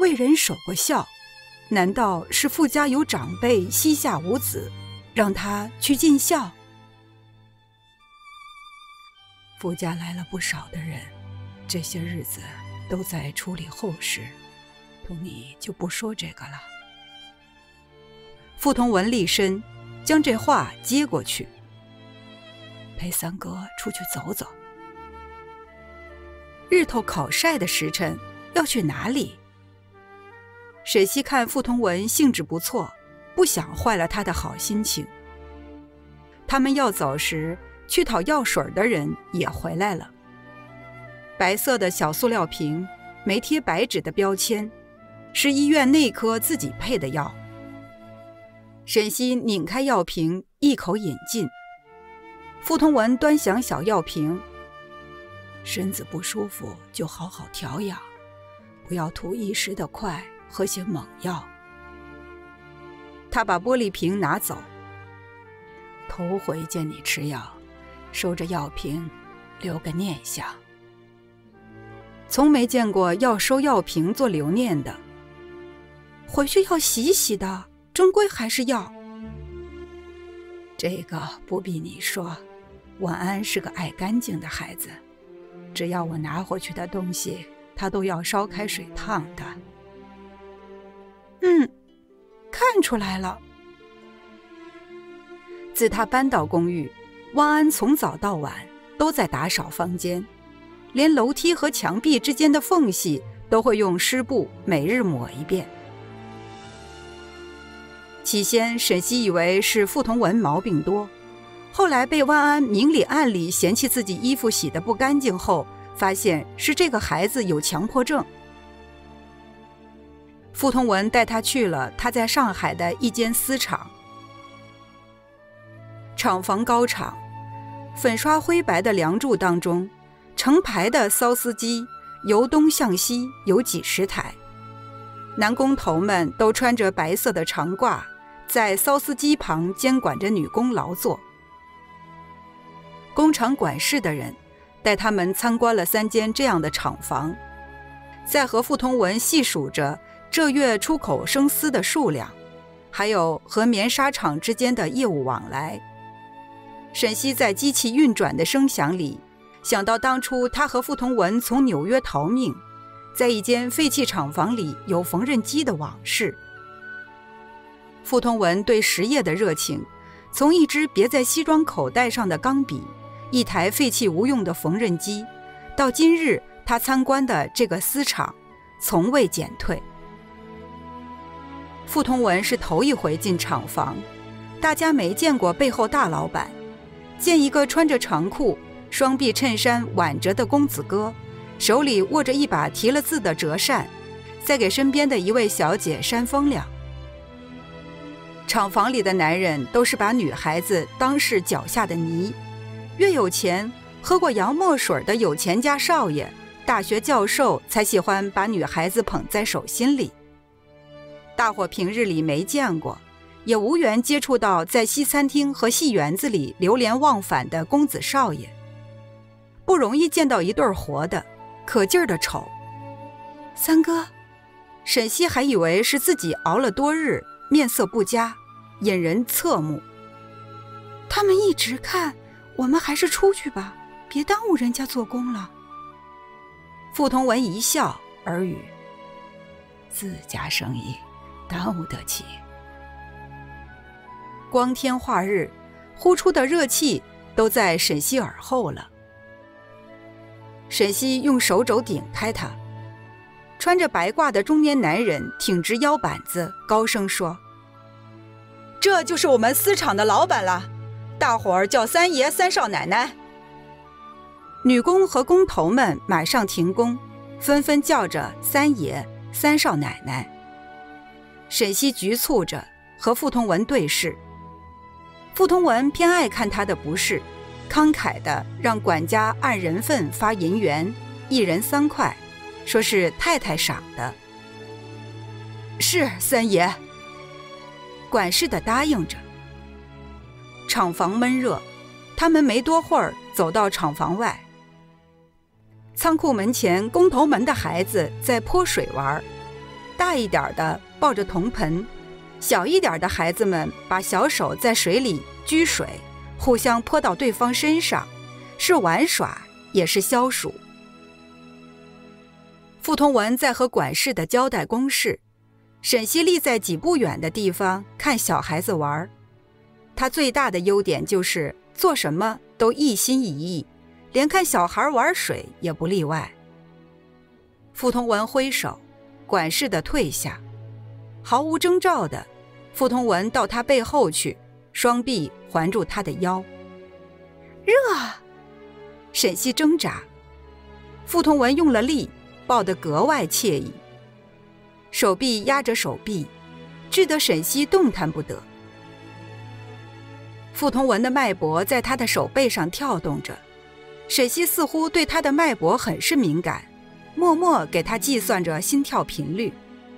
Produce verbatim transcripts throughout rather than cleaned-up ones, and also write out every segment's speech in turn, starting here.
为人守过孝，难道是富家有长辈膝下无子，让他去尽孝？富家来了不少的人，这些日子都在处理后事，同你就不说这个了。傅同文立身，将这话接过去，陪三哥出去走走。日头烤晒的时辰，要去哪里？沈西看傅同文兴致不错，不想坏了他的好心情。他们要走时，去讨药水的人也回来了。白色的小塑料瓶，没贴白纸的标签，是医院内科自己配的药。沈西拧开药瓶，一口饮尽。傅同文端详小药瓶，身子不舒服就好好调养，不要图一时的快，喝些猛药。他把玻璃瓶拿走，头回见你吃药，收着药瓶，留个念想。从没见过要收药瓶做留念的，回去要洗洗的，终归还是要。这个不必你说，晚安是个爱干净的孩子，只要我拿回去的东西，他都要烧开水烫的。嗯，看出来了。自他搬到公寓，汪安从早到晚都在打扫房间，连楼梯和墙壁之间的缝隙都会用湿布每日抹一遍。起先沈西以为是傅同文毛病多，后来被汪安明里暗里嫌弃自己衣服洗得不干净后，发现是这个孩子有强迫症。傅同文带他去了他在上海的一间丝厂。厂房高敞，粉刷灰白的梁柱当中，成排的缫丝机由东向西有几十台，男工头们都穿着白色的长褂，在缫丝机旁监管着女工劳作。工厂管事的人带他们参观了三间这样的厂房，在和傅同文细数着这月出口生丝的数量，还有和棉纱厂之间的业务往来。沈西在机器运转的声响里，想到当初他和傅同文从纽约逃命，在一间废弃厂房里有缝纫机的往事。傅同文对实业的热情，从一支别在西装口袋上的钢笔，一台废弃无用的缝纫机，到今日他参观的这个丝厂，从未减退。傅同文是头一回进厂房，大家没见过背后大老板，见一个穿着长裤、双臂衬衫挽着的公子哥，手里握着一把提了字的折扇，在给身边的一位小姐扇风凉。厂房里的男人都是把女孩子当是脚下的泥，越有钱喝过洋墨水的有钱家少爷、大学教授才喜欢把女孩子捧在手心里。大伙平日里没见过，也无缘接触到在西餐厅和戏园子里流连忘返的公子少爷，不容易见到一对活的，可劲儿的瞅。三哥，沈西还以为是自己熬了多日，面色不佳，引人侧目。他们一直看，我们还是出去吧，别耽误人家做工了。傅同文一笑，耳语：自家生意耽误得起。光天化日，呼出的热气都在沈西耳后了。沈西用手肘顶开他，穿着白褂的中年男人挺直腰板子，高声说：这就是我们丝厂的老板了，大伙儿叫三爷三少奶奶。女工和工头们马上停工，纷纷叫着三爷三少奶奶。沈西局促着和傅同文对视，傅同文偏爱看他的不是，慷慨地让管家按人份发银元，一人三块，说是太太赏的。是三爷。管事的答应着。厂房闷热，他们没多会儿走到厂房外。仓库门前工头们的孩子在泼水玩， 大一点的抱着铜盆，小一点的孩子们把小手在水里掬水，互相泼到对方身上，是玩耍也是消暑。傅同文在和管事的交代公事，沈西立在几步远的地方看小孩子玩。他最大的优点就是做什么都一心一意，连看小孩玩水也不例外。傅同文挥手，管事的退下，毫无征兆的，傅同文到他背后去，双臂环住他的腰。热！沈西挣扎，傅同文用了力，抱得格外惬意，手臂压着手臂，致得沈西动弹不得。傅同文的脉搏在他的手背上跳动着，沈西似乎对他的脉搏很是敏感，默默给他计算着心跳频率。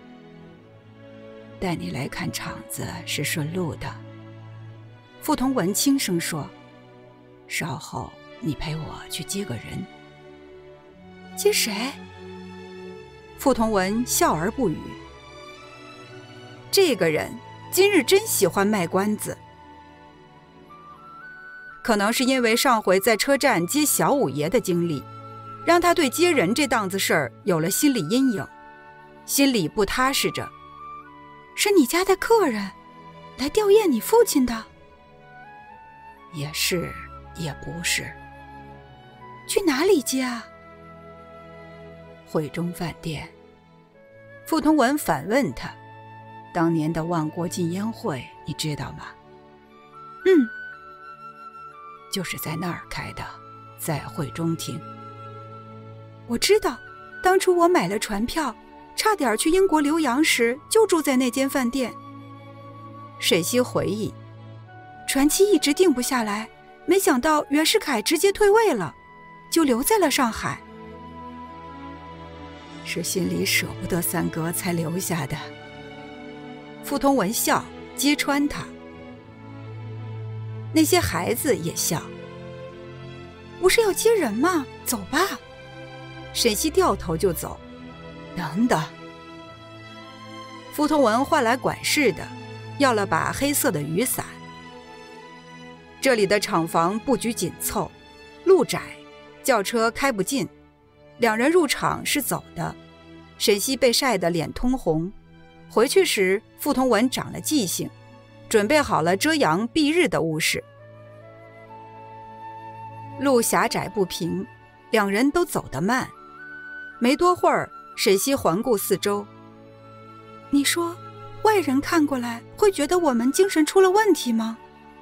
带你来看场子是顺路的，傅同文轻声说，稍后你陪我去接个人。接谁？傅同文笑而不语。这个人今日真喜欢卖关子。可能是因为上回在车站接小五爷的经历，让他对接人这档子事儿有了心理阴影，心里不踏实着。是你家的客人，来吊唁你父亲的？也是，也不是。去哪里接啊？汇中饭店。傅同文反问他，当年的万国禁烟会你知道吗？嗯，就是在那儿开的，在汇中厅。我知道，当初我买了船票，差点去英国留洋时就住在那间饭店。沈西回忆，船期一直定不下来，没想到袁世凯直接退位了，就留在了上海。是心里舍不得三哥才留下的。傅同文笑，揭穿他。那些孩子也笑。不是要接人吗？走吧。沈西掉头就走。等等。傅同文唤来管事的，要了把黑色的雨伞。这里的厂房布局紧凑，路窄，轿车开不进，两人入厂是走的。沈西被晒得脸通红，回去时傅同文长了记性，准备好了遮阳蔽日的物事。路狭窄不平，两人都走得慢。没多会儿，沈西环顾四周。你说，外人看过来会觉得我们精神出了问题吗？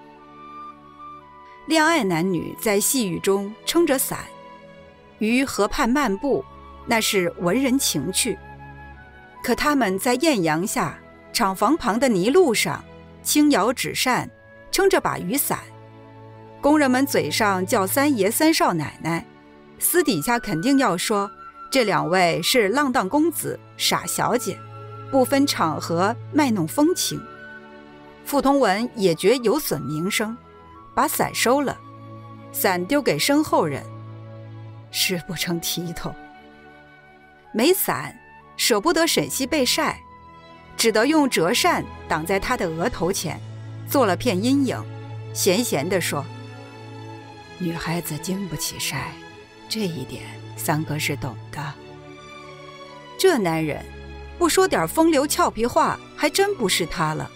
恋爱男女在细雨中撑着伞，于河畔漫步，那是文人情趣。可他们在艳阳下，厂房旁的泥路上，轻摇纸扇，撑着把雨伞。工人们嘴上叫三爷三少奶奶，私底下肯定要说这两位是浪荡公子傻小姐，不分场合卖弄风情。傅同文也觉有损名声，把伞收了，伞丢给身后人，是不成体统。没伞，舍不得沈西被晒，只得用折扇挡在他的额头前，做了片阴影，闲闲地说，女孩子经不起晒，这一点三哥是懂的。这男人不说点风流俏皮话，还真不是他了。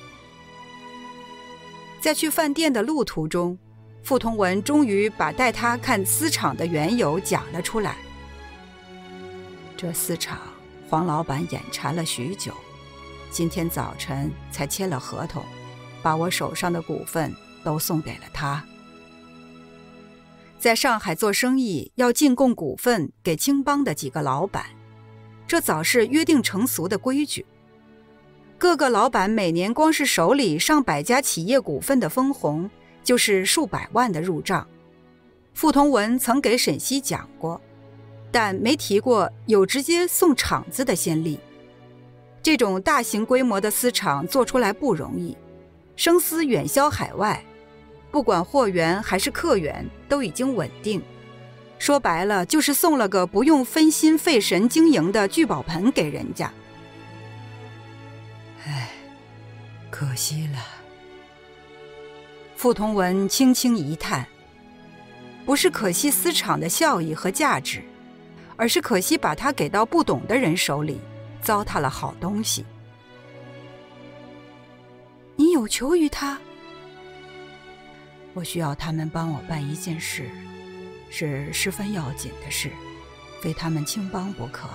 在去饭店的路途中，傅同文终于把带他看丝厂的缘由讲了出来。这丝厂黄老板眼馋了许久，今天早晨才签了合同，把我手上的股份都送给了他。在上海做生意要进贡股份给青帮的几个老板，这早是约定成俗的规矩。各个老板每年光是手里上百家企业股份的分红，就是数百万的入账。傅同文曾给沈西讲过，但没提过有直接送厂子的先例。这种大型规模的丝厂做出来不容易，生丝远销海外，不管货源还是客源都已经稳定，说白了就是送了个不用分心费神经营的聚宝盆给人家。 可惜了。傅同文轻轻一叹，不是可惜私厂的效益和价值，而是可惜把它给到不懂的人手里，糟蹋了好东西。你有求于他？我需要他们帮我办一件事，是十分要紧的事，非他们轻帮不可。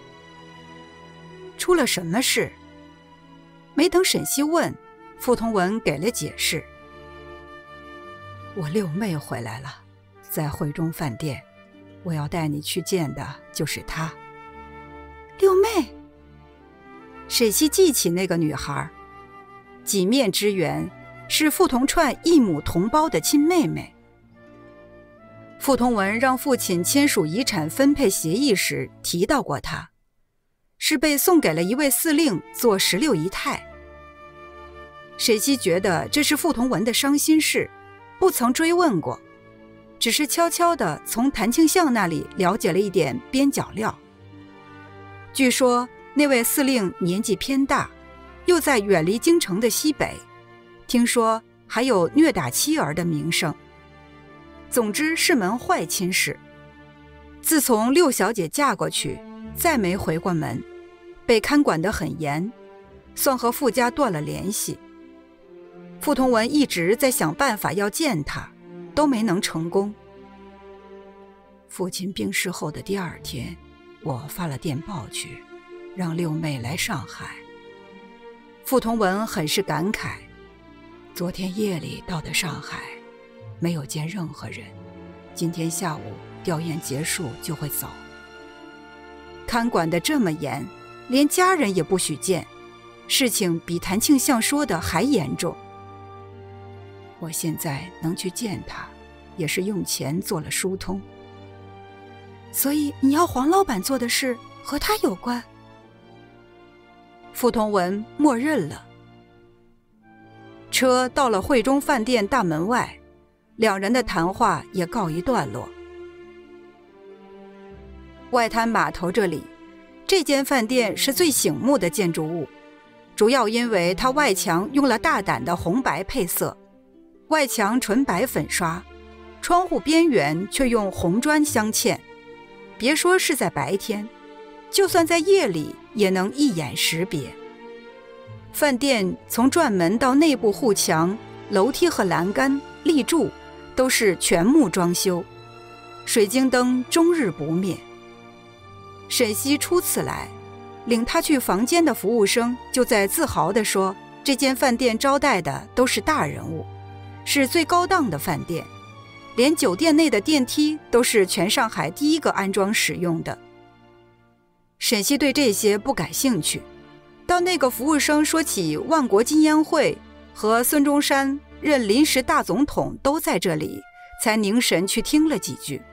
出了什么事？没等沈西问，傅同文给了解释。我六妹回来了，在会中饭店，我要带你去见的就是她。六妹？沈西记起那个女孩，几面之缘，是傅同串异母同胞的亲妹妹。傅同文让父亲签署遗产分配协议时提到过她，是被送给了一位司令做十六姨太。沈西觉得这是傅同文的伤心事，不曾追问过，只是悄悄地从谭庆相那里了解了一点边角料。据说那位司令年纪偏大，又在远离京城的西北，听说还有虐打妻儿的名声。总之是门坏亲事。自从六小姐嫁过去，再没回过门，被看管得很严，算和傅家断了联系。傅同文一直在想办法要见她，都没能成功。父亲病逝后的第二天，我发了电报去，让六妹来上海。傅同文很是感慨，昨天夜里到的上海，没有见任何人，今天下午吊唁结束就会走。看管得这么严，连家人也不许见，事情比谭庆相说的还严重。我现在能去见他，也是用钱做了疏通。所以你要黄老板做的事和他有关？傅同文默认了。车到了汇中饭店大门外，两人的谈话也告一段落。外滩码头这里，这间饭店是最醒目的建筑物，主要因为它外墙用了大胆的红白配色，外墙纯白粉刷，窗户边缘却用红砖镶嵌。别说是在白天，就算在夜里也能一眼识别。饭店从转门到内部护墙、楼梯和栏杆、立柱都是全木装修，水晶灯终日不灭。沈西初次来，领他去房间的服务生就在自豪地说，这间饭店招待的都是大人物，是最高档的饭店，连酒店内的电梯都是全上海第一个安装使用的。沈西对这些不感兴趣，到那个服务生说起万国金烟会和孙中山任临时大总统都在这里，才凝神去听了几句。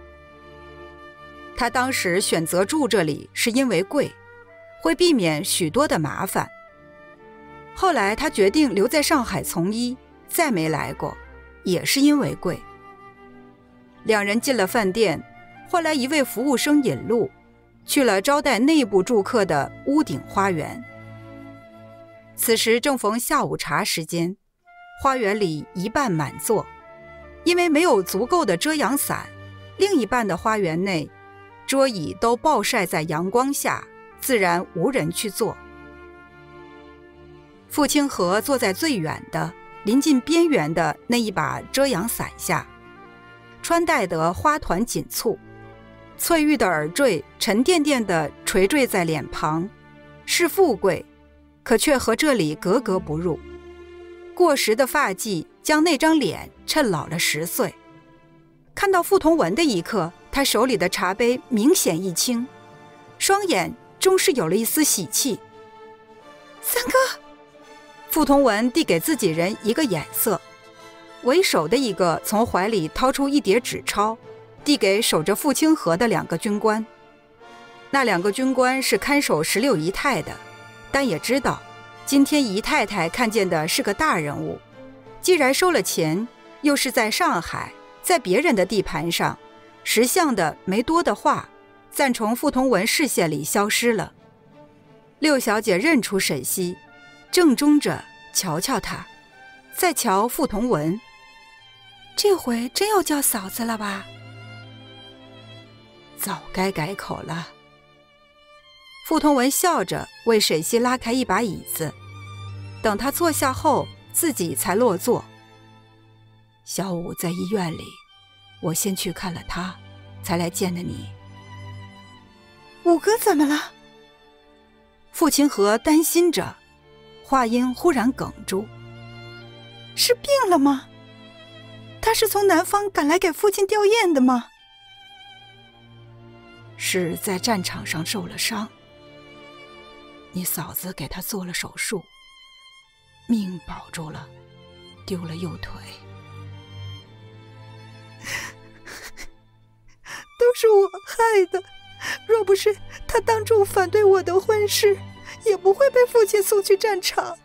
他当时选择住这里是因为贵，会避免许多的麻烦。后来他决定留在上海从医，再没来过，也是因为贵。两人进了饭店，换来一位服务生引路，去了招待内部住客的屋顶花园。此时正逢下午茶时间，花园里一半满座，因为没有足够的遮阳伞，另一半的花园内桌椅都暴晒在阳光下，自然无人去坐。傅清河坐在最远的临近边缘的那一把遮阳伞下，穿戴得花团锦簇，翠玉的耳坠沉甸甸地垂坠在脸庞，是富贵，可却和这里格格不入。过时的发髻将那张脸衬老了十岁。看到傅同文的一刻，他手里的茶杯明显一轻，双眼终是有了一丝喜气。三哥，傅同文递给自己人一个眼色，为首的一个从怀里掏出一叠纸钞，递给守着傅清河的两个军官。那两个军官是看守十六姨太的，但也知道今天姨太太看见的是个大人物，既然收了钱，又是在上海，在别人的地盘上，识相的没多的话，暂从傅同文视线里消失了。六小姐认出沈西，正中着瞧瞧他，再瞧傅同文，这回真要叫嫂子了吧？早该改口了。傅同文笑着为水溪拉开一把椅子，等他坐下后，自己才落座。小五在医院里，我先去看了他，才来见的你。 五哥怎么了？ 傅清河担心着，话音忽然哽住。 是病了吗？他是从南方赶来给父亲吊唁的吗？ 是在战场上受了伤，你嫂子给他做了手术，命保住了，丢了右腿。 都是我害的，若不是他当众反对我的婚事，也不会被父亲送去战场。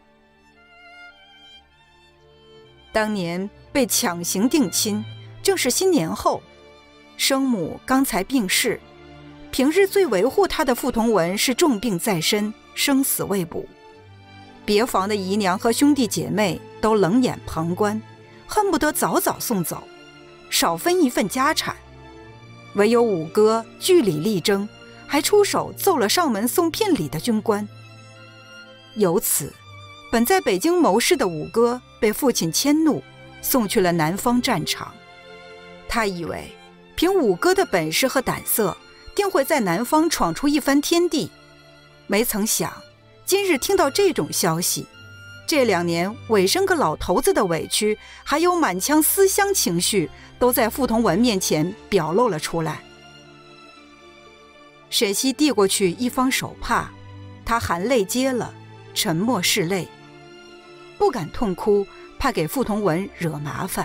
当年被强行定亲，正是新年后，生母刚才病逝，平日最维护她的傅同文是重病在身，生死未卜。别房的姨娘和兄弟姐妹都冷眼旁观，恨不得早早送走，少分一份家产。唯有五哥据理力争，还出手揍了上门送聘礼的军官。由此，本在北京谋事的五哥被父亲迁怒，送去了南方战场。他以为凭五哥的本事和胆色，定会在南方闯出一番天地，没曾想今日听到这种消息，这两年委身个老头子的委屈，还有满腔思乡情绪，都在傅同文面前表露了出来。沈西递过去一方手帕，他含泪接了，沉默拭泪，不敢痛哭，怕给傅同文惹麻烦。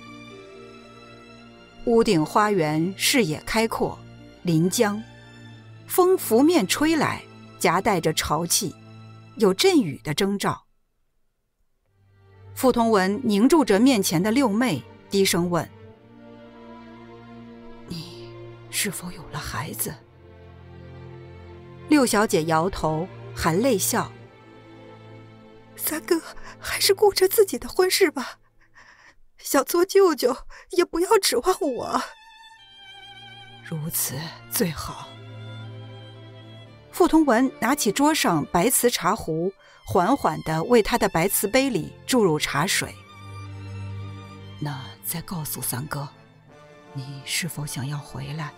屋顶花园视野开阔，临江，风拂面吹来，夹带着潮气，有阵雨的征兆。傅同文凝住着面前的六妹，低声问：你是否有了孩子？六小姐摇头，含泪笑： 三哥还是顾着自己的婚事吧，想做舅舅也不要指望我。 如此最好。傅同文拿起桌上白瓷茶壶，缓缓地为他的白瓷杯里注入茶水。那再告诉三哥，你是否想要回来？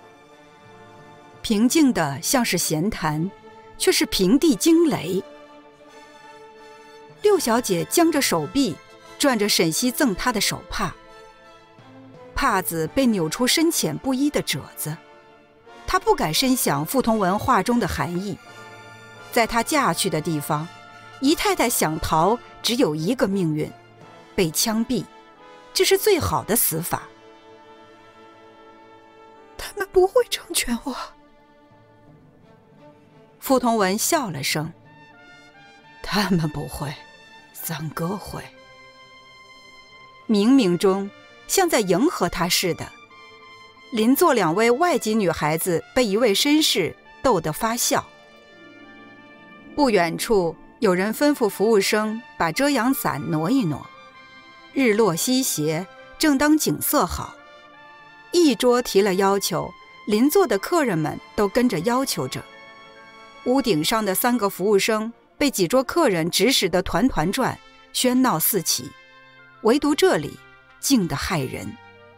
平静的像是闲谈，却是平地惊雷。六小姐僵着手臂，转着沈西赠她的手帕，帕子被扭出深浅不一的褶子。她不敢深想傅同文话中的含义。在她嫁去的地方，姨太太想逃，只有一个命运，被枪毙，这是最好的死法。 他们不会成全我。 傅同文笑了声：他们不会，三哥会。冥冥中像在迎合他似的，邻座两位外籍女孩子被一位绅士逗得发笑。不远处有人吩咐服务生把遮阳伞挪一挪。日落西斜，正当景色好，一桌提了要求，邻座的客人们都跟着要求着。屋顶上的三个服务生被几桌客人指使得团团转，喧闹四起，唯独这里静得骇人。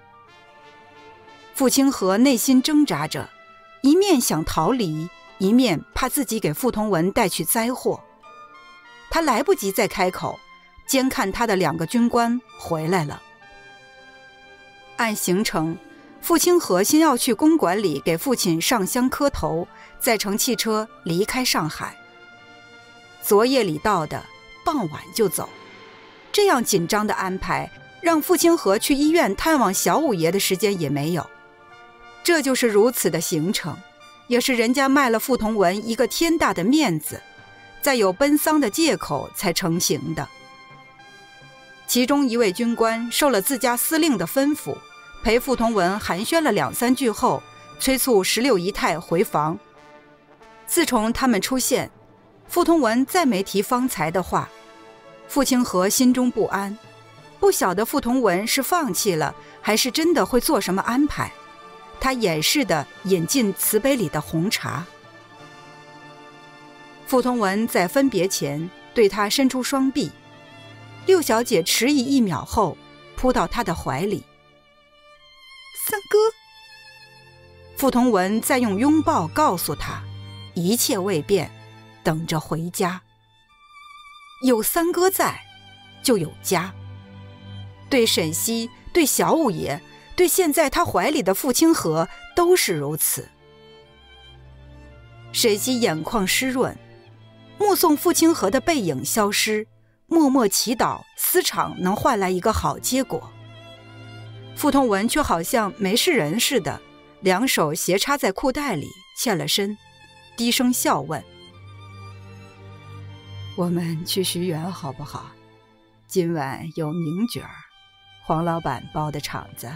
傅清河内心挣扎着，一面想逃离，一面怕自己给傅同文带去灾祸。他来不及再开口，监看他的两个军官回来了。按行程，傅清河先要去公馆里给父亲上香磕头，再乘汽车离开上海。昨夜里到的，傍晚就走。这样紧张的安排，让傅清河去医院探望小五爷的时间也没有。这就是如此的行程，也是人家卖了傅同文一个天大的面子，再有奔丧的借口才成行的。其中一位军官受了自家司令的吩咐，陪傅同文寒暄了两三句后，催促十六姨太回房。自从他们出现，傅同文再没提方才的话， 傅清河心中不安，不晓得傅同文是放弃了，还是真的会做什么安排。他掩饰地饮进瓷杯里的红茶。傅同文在分别前对他伸出双臂，六小姐迟疑一秒后扑到他的怀里。 三哥。 傅同文再用拥抱告诉他，一切未变，等着回家。有三哥在，就有家。对沈西，对小五爷，对现在他怀里的傅清河都是如此。沈西眼眶湿润，目送傅清河的背影消失，默默祈祷私场能换来一个好结果。傅同文却好像没事人似的，两手斜插在裤袋里，欠了身，低声笑问：我们去徐园好不好？今晚有名角儿，黄老板包的场子。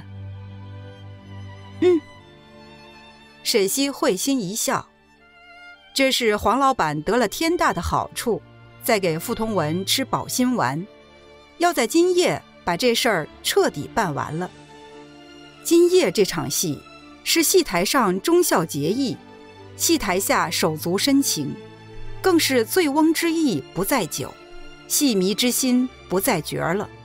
嗯。沈西会心一笑，这是黄老板得了天大的好处，在给傅同文吃保心丸，要在今夜把这事儿彻底办完了。今夜这场戏是戏台上忠孝节义，戏台下手足深情，更是醉翁之意不在酒，戏迷之心不在角儿了。